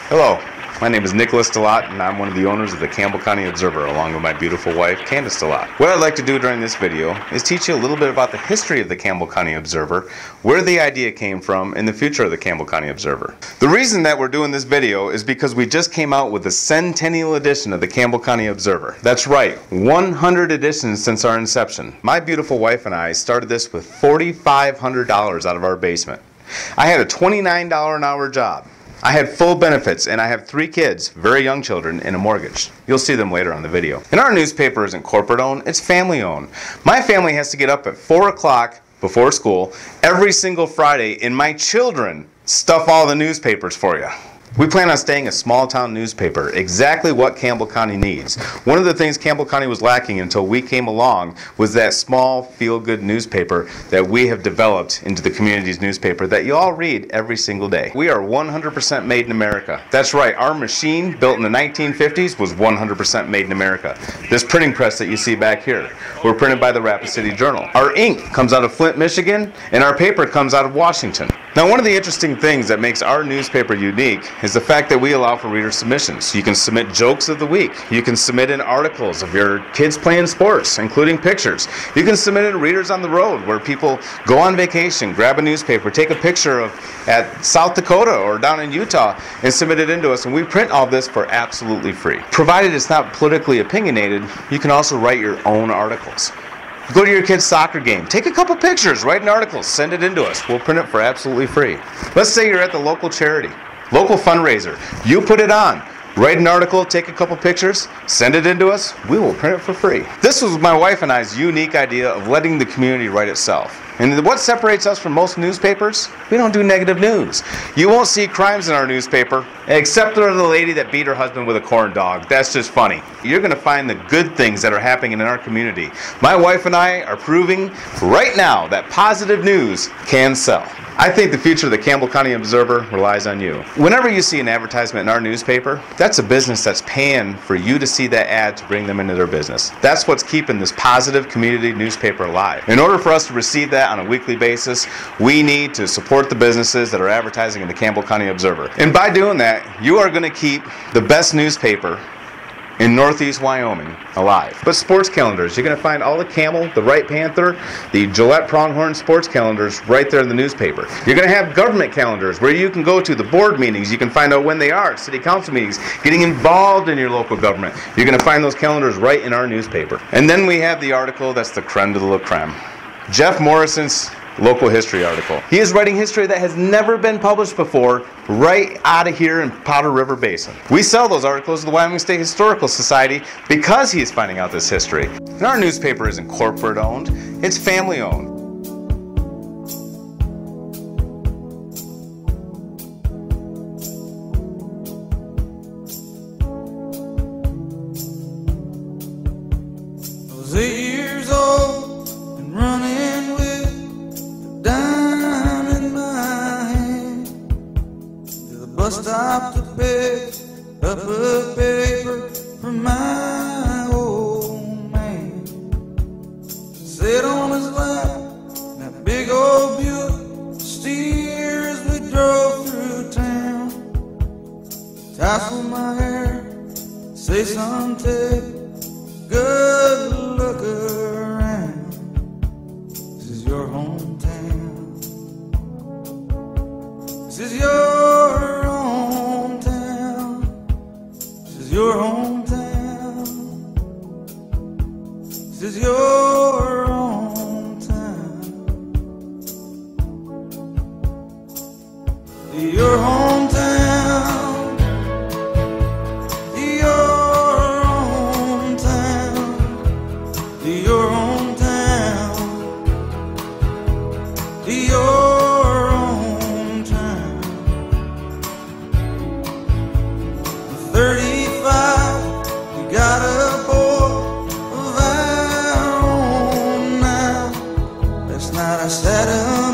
Hello, my name is Nicholas Stelott, and I'm one of the owners of the Campbell County Observer, along with my beautiful wife, Candace Stelott. What I'd like to do during this video is teach you a little bit about the history of the Campbell County Observer, where the idea came from, and the future of the Campbell County Observer. The reason that we're doing this video is because we just came out with the centennial edition of the Campbell County Observer. That's right, 100 editions since our inception. My beautiful wife and I started this with $4,500 out of our basement. I had a $29 an hour job. I had full benefits, and I have 3 kids, very young children, and a mortgage. You'll see them later on the video. And our newspaper isn't corporate owned, it's family owned. My family has to get up at 4 o'clock before school every single Friday, and my children stuff all the newspapers for you. We plan on staying a small town newspaper, exactly what Campbell County needs. One of the things Campbell County was lacking until we came along was that small, feel-good newspaper that we have developed into the community's newspaper that you all read every single day. We are 100% made in America. That's right, our machine, built in the 1950s, was 100% made in America. This printing press that you see back here, we're printed by the Rapid City Journal. Our ink comes out of Flint, Michigan, and our paper comes out of Washington. Now, one of the interesting things that makes our newspaper unique is the fact that we allow for reader submissions. You can submit jokes of the week. You can submit in articles of your kids playing sports, including pictures. You can submit in Readers on the Road, where people go on vacation, grab a newspaper, take a picture of at South Dakota or down in Utah, and submit it into us, and we print all this for absolutely free. Provided it's not politically opinionated, you can also write your own articles. Go to your kid's soccer game, take a couple pictures, write an article, send it into us. We'll print it for absolutely free. Let's say you're at the local charity, local fundraiser. You put it on, write an article, take a couple pictures, send it into us. We will print it for free. This was my wife and I's unique idea of letting the community write itself. And what separates us from most newspapers? We don't do negative news. You won't see crimes in our newspaper, except for the lady that beat her husband with a corn dog. That's just funny. You're going to find the good things that are happening in our community. My wife and I are proving right now that positive news can sell. I think the future of the Campbell County Observer relies on you. Whenever you see an advertisement in our newspaper, that's a business that's paying for you to see that ad to bring them into their business. That's what's keeping this positive community newspaper alive. In order for us to receive that on a weekly basis, we need to support the businesses that are advertising in the Campbell County Observer. And by doing that, you are going to keep the best newspaper in Northeast Wyoming alive. But sports calendars, you're going to find all the Camel, the Wright Panther, the Gillette Pronghorn sports calendars right there in the newspaper. You're going to have government calendars where you can go to the board meetings, you can find out when they are, city council meetings, getting involved in your local government. You're going to find those calendars right in our newspaper. And then we have the article that's the creme de la creme. Jeff Morrison's local history article. He is writing history that has never been published before right out of here in Powder River Basin. We sell those articles to the Wyoming State Historical Society because he is finding out this history. And our newspaper isn't corporate owned, it's family owned. I was 8 years old and running with a dime in my hand to the bus stop to pick up a paper from my old man. Sit on his lap in that big old Buick steer as we drove through town. Tassel my hair, say son, take a good look around. This is your hometown. This is your hometown. This is your hometown. This is your hometown. Your hometown. Your hometown, your hometown. 35, we got a boy of our own now. Last night I sat up